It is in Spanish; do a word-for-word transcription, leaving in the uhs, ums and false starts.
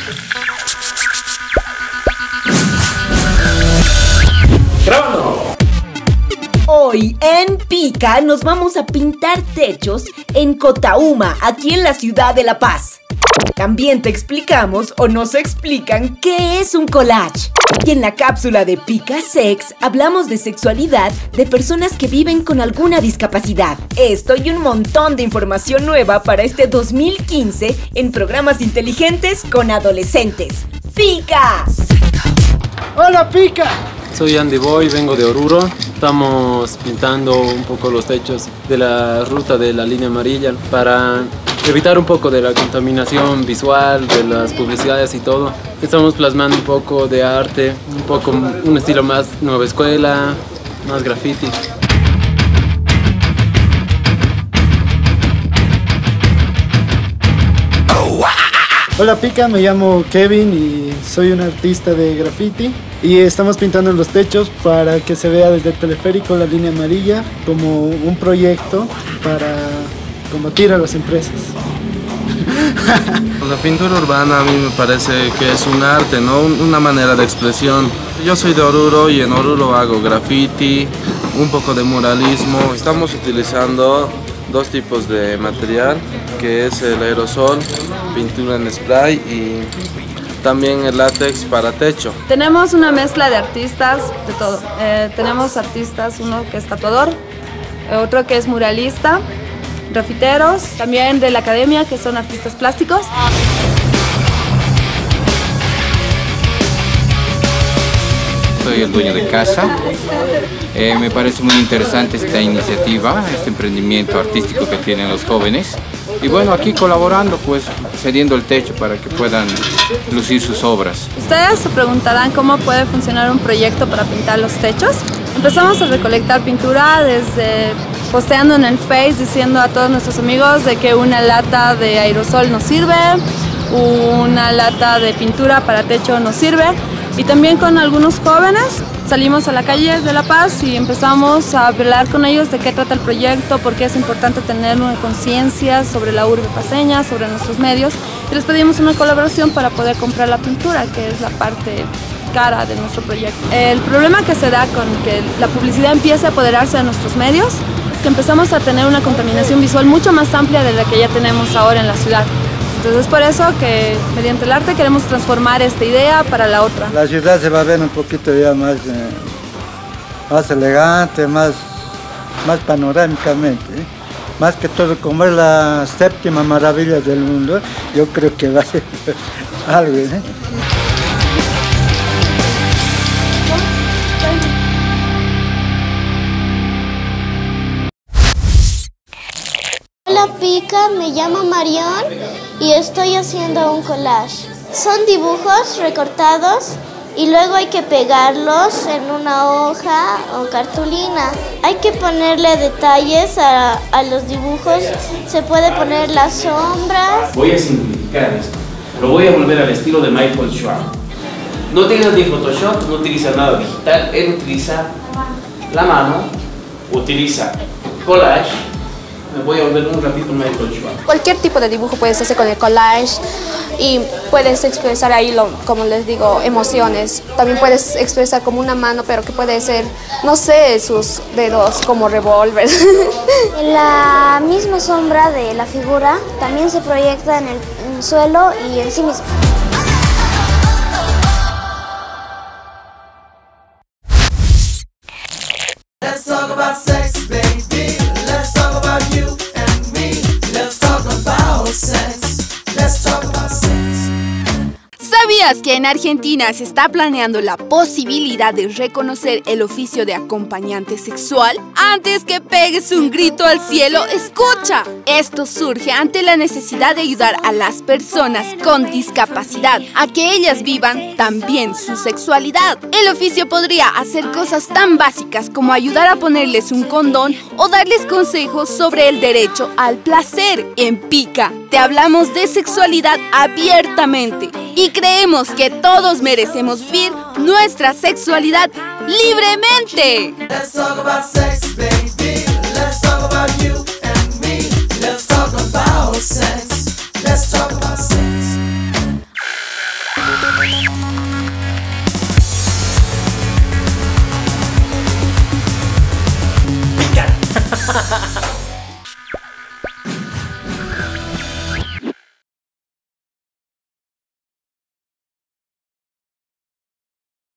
¡Grabando! Hoy en Pica nos vamos a pintar techos en Cotauma, aquí en la ciudad de La Paz. También te explicamos o nos explican qué es un collage. Y en la cápsula de Pica Sex hablamos de sexualidad de personas que viven con alguna discapacidad. Esto y un montón de información nueva para este dos mil quince en programas inteligentes con adolescentes. ¡Pica! ¡Hola, Pica! Soy Andy Boy, vengo de Oruro. Estamos pintando un poco los techos de la ruta de la línea amarilla para evitar un poco de la contaminación visual, de las publicidades y todo. Estamos plasmando un poco de arte, un poco un estilo más nueva escuela, más graffiti. Hola, Pica, me llamo Kevin y soy un artista de graffiti y estamos pintando los techos para que se vea desde el teleférico la línea amarilla como un proyecto para combatir a las empresas. La pintura urbana a mí me parece que es un arte, ¿no? Una manera de expresión. Yo soy de Oruro y en Oruro hago graffiti, un poco de muralismo. Estamos utilizando dos tipos de material, que es el aerosol, pintura en spray y también el látex para techo. Tenemos una mezcla de artistas, de todo. Eh, tenemos artistas, uno que es tatuador, otro que es muralista, grafiteros, también de la academia que son artistas plásticos. Soy el dueño de casa. Eh, me parece muy interesante esta iniciativa, este emprendimiento artístico que tienen los jóvenes. Y bueno, aquí colaborando, pues cediendo el techo para que puedan lucir sus obras. Ustedes se preguntarán cómo puede funcionar un proyecto para pintar los techos. Empezamos a recolectar pintura desde posteando en el Face diciendo a todos nuestros amigos de que una lata de aerosol nos sirve, una lata de pintura para techo nos sirve. Y también con algunos jóvenes salimos a la calle de La Paz y empezamos a hablar con ellos de qué trata el proyecto, por qué es importante tener una conciencia sobre la urbe paseña, sobre nuestros medios. Y les pedimos una colaboración para poder comprar la pintura, que es la parte cara de nuestro proyecto. El problema que se da con que la publicidad empiece a apoderarse de nuestros medios es que empezamos a tener una contaminación visual mucho más amplia de la que ya tenemos ahora en la ciudad. Entonces es por eso que mediante el arte queremos transformar esta idea para la otra. La ciudad se va a ver un poquito ya más, eh, más elegante, más, más panorámicamente, ¿eh? Más que todo, como es la séptima maravilla del mundo, yo creo que va a ser algo, ¿eh? Hola, Pica, me llamo Marión y estoy haciendo un collage. Son dibujos recortados y luego hay que pegarlos en una hoja o cartulina. Hay que ponerle detalles a, a los dibujos, se puede poner las sombras. Voy a simplificar esto, lo voy a volver al estilo de Michael Schwab. No utiliza ni Photoshop, no utiliza nada digital, él utiliza la mano, utiliza collage. Me voy a volver un ratito Michael Schwab. Cualquier tipo de dibujo puedes hacer con el collage y puedes expresar ahí, lo, como les digo, emociones. También puedes expresar como una mano, pero que puede ser, no sé, sus dedos como revólver. La misma sombra de la figura también se proyecta en el, en el suelo y en sí mismo. Let's talk about sex, baby. Let's talk about you and me. Let's talk about sex. Let's talk about sex. ¿Sabías que en Argentina se está planeando la posibilidad de reconocer el oficio de acompañante sexual? Antes que pegues un grito al cielo, escucha. Esto surge ante la necesidad de ayudar a las personas con discapacidad a que ellas vivan también su sexualidad. El oficio podría hacer cosas tan básicas como ayudar a ponerles un condón o darles consejos sobre el derecho al placer. En Pica te hablamos de sexualidad abiertamente y creemos que todos merecemos vivir nuestra sexualidad libremente. Let's talk about sex, baby. Let's talk about you and me. Let's talk about sex. Let's talk about sex.